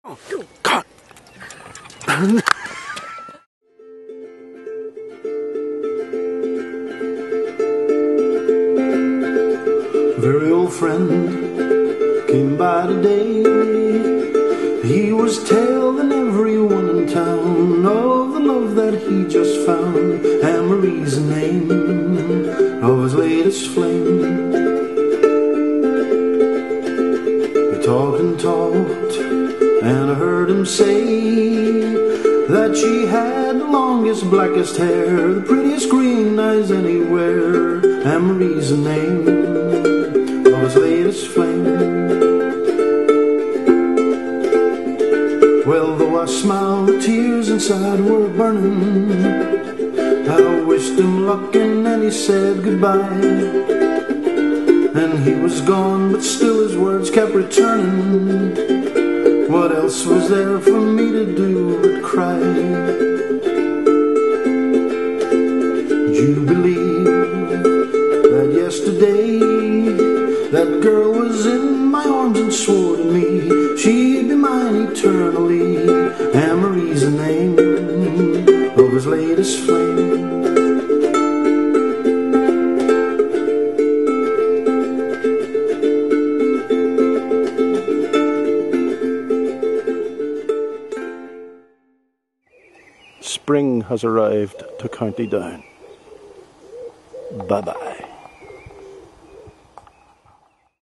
Cut. Very old friend came by today. He was telling everyone in town of the love that he just found, and Marie's the name of his latest flame. He talked and talked, and I heard him say that she had the longest, blackest hair, the prettiest green eyes anywhere, and Marie's the name of his latest flame. Well, though I smiled, the tears inside were burning. I wished him luck and then he said goodbye. And he was gone, but still his words kept returning. What else was there for me to do but cry? Would you believe that yesterday that girl was in my arms and swore to me she'd be mine eternally, and Marie's the name of his latest flame. Spring has arrived to County Down. Bye-bye.